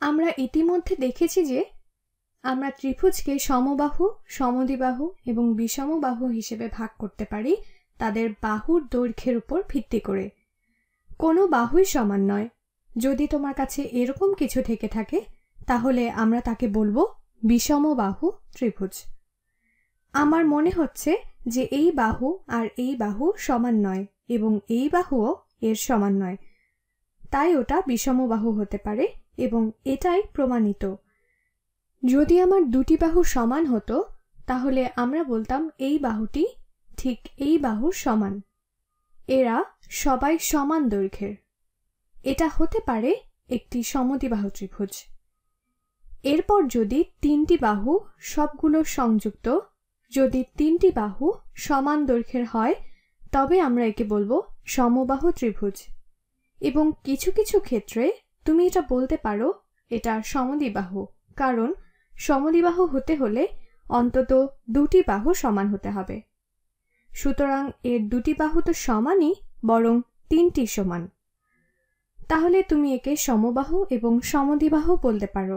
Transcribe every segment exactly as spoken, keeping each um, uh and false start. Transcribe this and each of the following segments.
আমরা ইতিমধ্যে দেখেছি যে আমরা ত্রিভুজকে সমবাহু, সমদ্বিবাহু এবং বিষমবাহু হিসেবে ভাগ করতে পারি তাদের বাহুর দৈর্ঘ্যের উপর ভিত্তি করে। কোনো বাহুই সমান নয়। যদি তোমার কাছে এরকম কিছু থেকে থাকে তাহলে আমরা তাকে বলবো বিষমবাহু ত্রিভুজ। আমার মনে হচ্ছে যে এই বাহু আর এই বাহু সমান নয় এবং এই বাহুও এর সমান নয়, তাই ওটা বিষমবাহু হতে পারে এবং এটাই প্রমাণিত। যদি আমার দুটি বাহু সমান হতো তাহলে আমরা বলতাম এই বাহুটি ঠিক এই বাহুর সমান। এরা সবাই সমান দৈর্ঘ্যের। এটা হতে পারে একটি সমদ্বিবাহু ত্রিভুজ। এরপর যদি তিনটি বাহু সবগুলো সংযুক্ত, যদি তিনটি বাহু সমান দৈর্ঘ্যের হয় তবে আমরা একে বলবো সমবাহু ত্রিভুজ। এবং কিছু কিছু ক্ষেত্রে তুমি এটা বলতে পারো এটা সমদ্বিবাহু, কারণ সমদ্বিবাহু হতে হলে অন্তত দুটি বাহু সমান হতে হবে। সুতরাং এর দুটি বাহু তো সমানই, বরং তিনটি সমান। তাহলে তুমি একে সমবাহু এবং সমদ্বিবাহু বলতে পারো।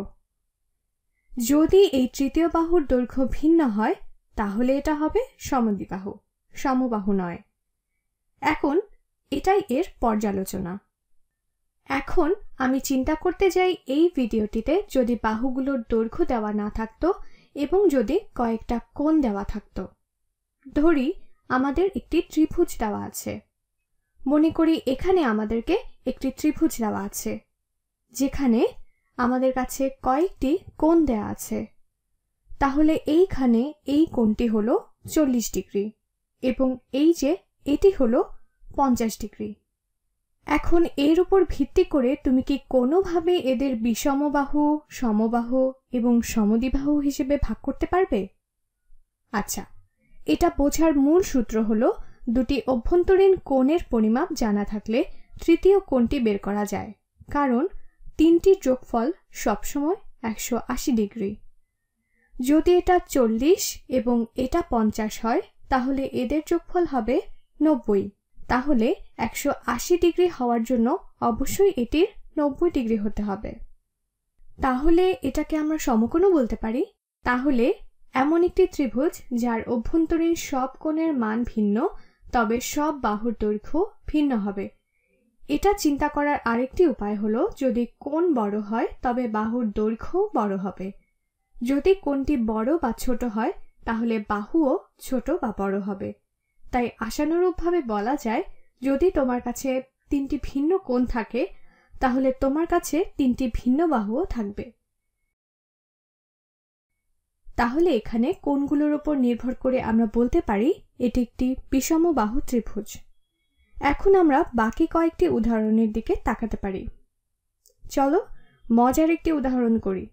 যদি এই তৃতীয় বাহুর দৈর্ঘ্য ভিন্ন হয় তাহলে এটা হবে সমদ্বিবাহু, সমবাহু নয়। এখন এটাই এর পর্যালোচনা। এখন আমি চিন্তা করতে যাই এই ভিডিওটিতে যদি বাহুগুলোর দৈর্ঘ্য দেওয়া না থাকতো এবং যদি কয়েকটা কোণ দেওয়া থাকতো। ধরি আমাদের একটি ত্রিভুজ দেওয়া আছে। মনে করি এখানে আমাদেরকে একটি ত্রিভুজ দেওয়া আছে যেখানে আমাদের কাছে কয়েকটি কোণ দেওয়া আছে। তাহলে এইখানে এই কোণটি হলো চল্লিশ ডিগ্রি এবং এই যে এটি হলো পঞ্চাশ ডিগ্রি। এখন এর উপর ভিত্তি করে তুমি কি কোনোভাবে এদের বিষমবাহু, সমবাহু এবং সমদ্বিবাহু হিসেবে ভাগ করতে পারবে? আচ্ছা, এটা বোঝার মূল সূত্র হলো দুটি অভ্যন্তরীণ কোণের পরিমাপ জানা থাকলে তৃতীয় কোণটি বের করা যায়, কারণ তিনটির যোগফল সবসময় একশো আশি ডিগ্রি। যদি এটা চল্লিশ এবং এটা পঞ্চাশ হয় তাহলে এদের যোগফল হবে নব্বই। তাহলে একশো আশি ডিগ্রি হওয়ার জন্য অবশ্যই এটির নব্বই ডিগ্রি হতে হবে। তাহলে এটাকে আমরা সমকোণও বলতে পারি। তাহলে এমন একটি ত্রিভুজ যার অভ্যন্তরীণ সব কোণের মান ভিন্ন, তবে সব বাহুর দৈর্ঘ্য ভিন্ন হবে। এটা চিন্তা করার আরেকটি উপায় হলো যদি কোণ বড় হয় তবে বাহুর দৈর্ঘ্যও বড় হবে। যদি কোণটি বড় বা ছোট হয় তাহলে বাহুও ছোট বা বড় হবে। তাই আশানুরূপভাবে বলা যায় যদি তোমার কাছে তিনটি ভিন্ন কোণ থাকে তাহলে তোমার কাছে তিনটি ভিন্ন বাহুও থাকবে। তাহলে এখানে কোণগুলোর উপর নির্ভর করে আমরা বলতে পারি এটি একটি বিষমবাহু ত্রিভুজ। এখন আমরা বাকি কয়েকটি উদাহরণের দিকে তাকাতে পারি। চলো মজার একটি উদাহরণ করি।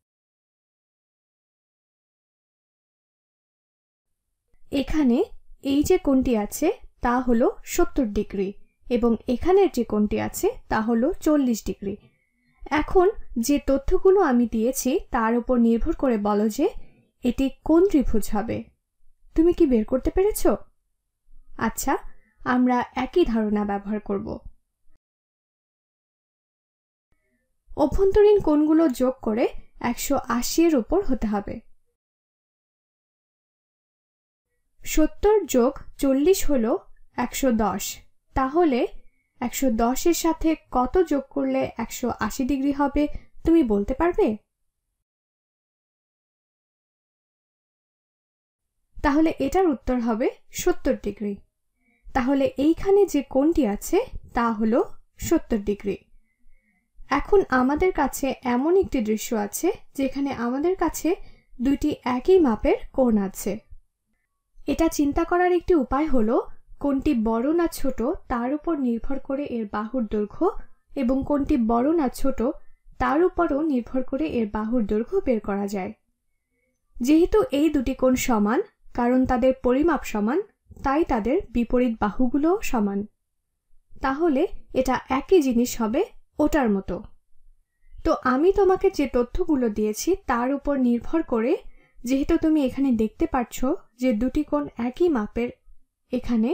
এখানে এই যে কোণটি আছে তা হলো সত্তর ডিগ্রি এবং এখানের যে কোণটি আছে তা হলো চল্লিশ ডিগ্রি। এখন যে তথ্যগুলো আমি দিয়েছি তার উপর নির্ভর করে বলো যে এটি কোন ত্রিভুজ হবে। তুমি কি বের করতে পেরেছো? আচ্ছা, আমরা একই ধারণা ব্যবহার করব। অভ্যন্তরীণ কোণগুলো যোগ করে একশো আশি এর উপর হতে হবে। সত্তর যোগ চল্লিশ হলো একশো দশ। তাহলে একশো দশ এর সাথে কত যোগ করলে একশো আশি ডিগ্রি হবে তুমি বলতে পারবে? তাহলে এটার উত্তর হবে সত্তর ডিগ্রি। তাহলে এইখানে যে কোণটি আছে তা হলো সত্তর ডিগ্রি। এখন আমাদের কাছে এমন একটি দৃশ্য আছে যেখানে আমাদের কাছে দুটি একই মাপের কোণ আছে। এটা চিন্তা করার একটি উপায় হলো কোণটি বড় না ছোট তার উপর নির্ভর করে এর বাহুর দৈর্ঘ্য এবং কোণটি বড় না ছোট তার উপরও নির্ভর করে এর বাহুর দৈর্ঘ্য বের করা যায়। যেহেতু এই দুটি কোণ সমান, কারণ তাদের পরিমাপ সমান, তাই তাদের বিপরীত বাহুগুলোও সমান। তাহলে এটা একই জিনিস হবে ওটার মতো। তো আমি তোমাকে যে তথ্যগুলো দিয়েছি তার উপর নির্ভর করে, যেহেতু তুমি এখানে দেখতে পাচ্ছ যে দুটি কোণ একই মাপের এখানে,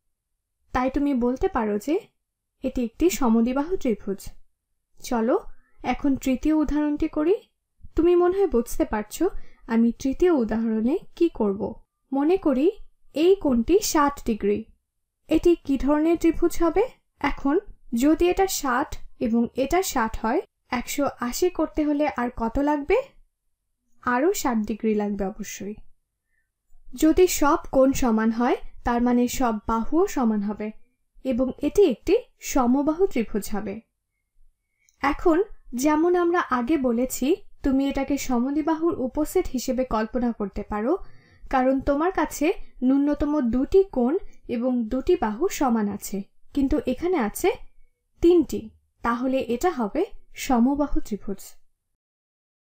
তাই তুমি বলতে পারো যে এটি একটি সমদ্বিবাহু ত্রিভুজ। চলো এখন তৃতীয় উদাহরণটি করি। তুমি মনে হয় বুঝতে পারছো আমি তৃতীয় উদাহরণে কি করব। মনে করি এই কোণটি ষাট ডিগ্রি। এটি কি ধরনের ত্রিভুজ হবে? এখন যদি এটা ষাট এবং এটা ষাট হয়, একশো আশি করতে হলে আর কত লাগবে? আরও ষাট ডিগ্রি লাগবে অবশ্যই। যদি সব কোণ সমান হয় তার মানে সব বাহুও সমান হবে এবং এটি একটি সমবাহু ত্রিভুজ হবে। এখন যেমন আমরা আগে বলেছি, তুমি এটাকে সমদ্বিবাহুর উপসেট হিসেবে কল্পনা করতে পারো, কারণ তোমার কাছে ন্যূনতম দুটি কোণ এবং দুটি বাহু সমান আছে, কিন্তু এখানে আছে তিনটি। তাহলে এটা হবে সমবাহু ত্রিভুজ।